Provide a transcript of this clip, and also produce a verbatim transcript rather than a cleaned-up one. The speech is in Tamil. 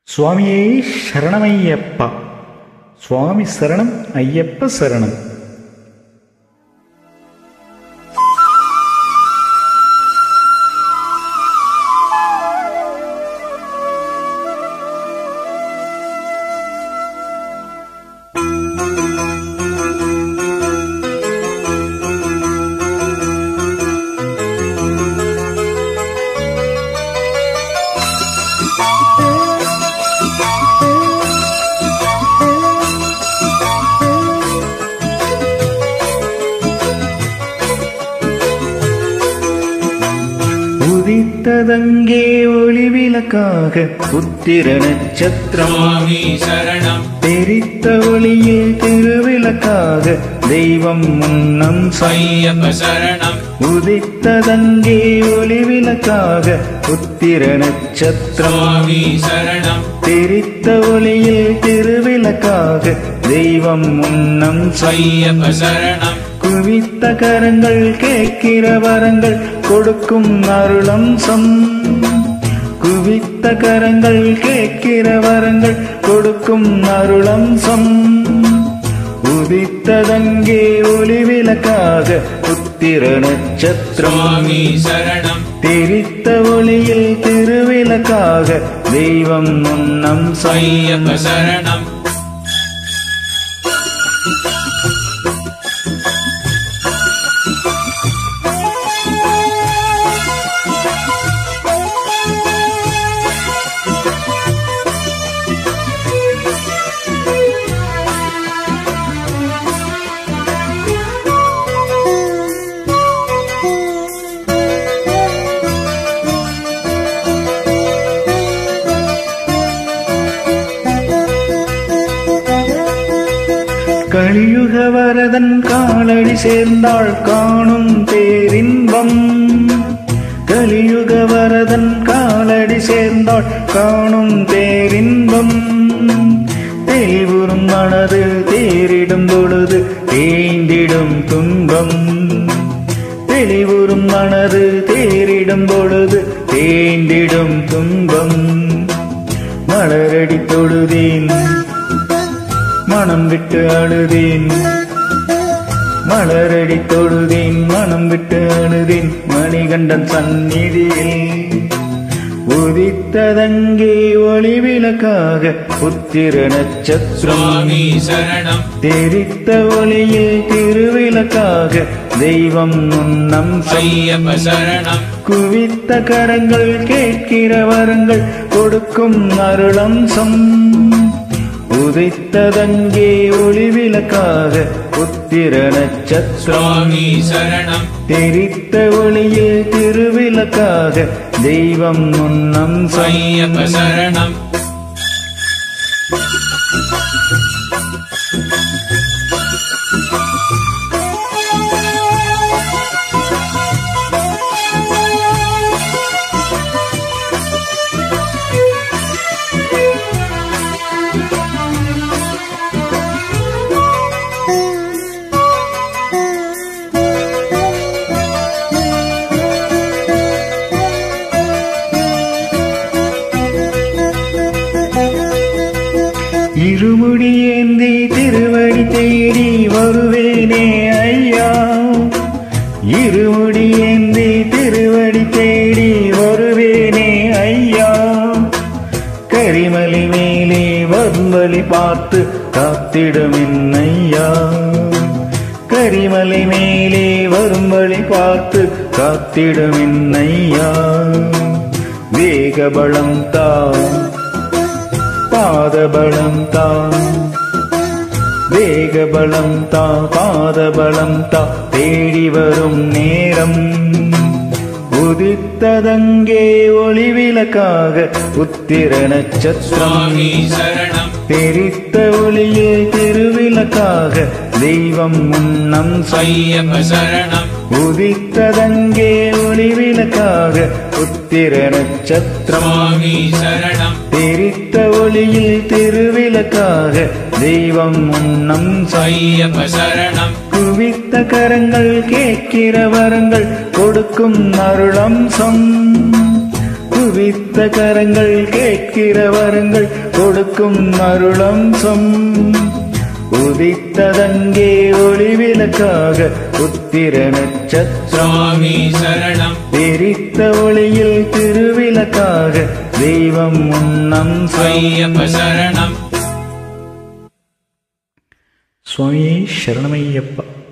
சுவாமியே சரணமையப்பா. சுவாமி சரணம், ஐயப்ப சரணம். உதித்ததங்கே ஒளி விளக்காக புத்திர நட்சத்திரம் சரணம். தெரித்த ஒளியில் திருவிளக்காக தெய்வம் முன்னம் ஐயப்ப சரணம். உதித்ததங்கே ஒளி விளக்காக புத்திர நட்சத்திரம் சரணம். தெரித்த ஒளியில் திருவிளக்காக தெய்வம் முன்னம் ஐயப்ப சரணம். குவித்த கரங்கள் கேட்கிற வரங்கள் கொடுக்கும் அருளம்சம். குவித்த கரங்கள் கேட்கிற வரங்கள் கொடுக்கும் அருளம்சம். உதித்ததங்கே ஒளி விளக்காக புத்திர நட்சத்திரம் சரணம். தெரித்த ஒளியில் திருவிளக்காக தெய்வம் முன்னம் ஐயப்ப சரணம். கலியுக வரதன் காலடி சேர்ந்தாள் காணும் பேரின்பம். கலியுக வரதன் காலடி சேர்ந்தாள் காணும் பேரின்பம். தேவுறும் மனது தேரிடும் பொழுது தேய்ந்திடும் துன்பம். தெளிவுறும் மனது தேரிடும் பொழுது தேய்ந்திடும் துன்பம். மலரடி தொழுதேன் மனம் விட்டு அழுதேன். மலரடி தொழுதேன் மனம் விட்டு அழுதேன் மணிகண்டன் சந்நிதியில். உதித்ததங்கே ஒளி விளக்காக புத்திர நட்சத்திரம் சரணம். தெரித்த ஒளியில் திருவிளக்காக தெய்வம் முன்னம் ஐயப்ப சரணம். குவித்த கரங்கள் கேட்கிற வரங்கள் கொடுக்கும் அருளம்சம். உதித்ததங்கே ஒளி விளக்காக புத்திர நட்சத்திரம் சரணம். தெரித்த ஒளியில் திருவிளக்காக தெய்வம் முன்னம் ஐயப்ப சரணம். இருமுடி ஏந்தி திருவடி தேடி வருவேனே ஐயா. இருமுடி ஏந்தி திருவடி தேடி வருவேனே ஐயா. கரிமலை மேலே வம்பலி பார்த்து காத்திடும் என்னையா. கரிமலை மேலே வரும்பலி பார்த்து காத்திடும் என்னையா. வேகபலம் தா பாதபலம் தா. வேகபலம் தா பாதபலம் தா. தேடி வரும் நேரம். உதித்ததங்கே ஒளி விளக்காக புத்திர நட்சத்திரம் சரணம். தெரித்த ஒளியில் திருவிளக்காக தெய்வம் முன்னம் ஐயப்ப சரணம். உதித்ததங்கே ஒளி விளக்காக புத்திர நட்சத்திரம் சரணம். தெரித்த ஒளியில் திருவிளக்காக தெய்வம் முன்னம் ஐயப்ப சரணம். குவித்த கரங்கள் கேட்கிற வரங்கள் கொடுக்கும் அருளம்சம். குவித்த கரங்கள் கேட்கிற வரங்கள் கொடுக்கும் அருளம்சம். உதித்ததங்கே ஒளி விளக்காக உத்திர நட்சத்திரம். தெரித்த ஒளியில் திருவிளக்காக தெய்வம் உன்னம் சரணம். சுவாமியே சரணமையப்பா.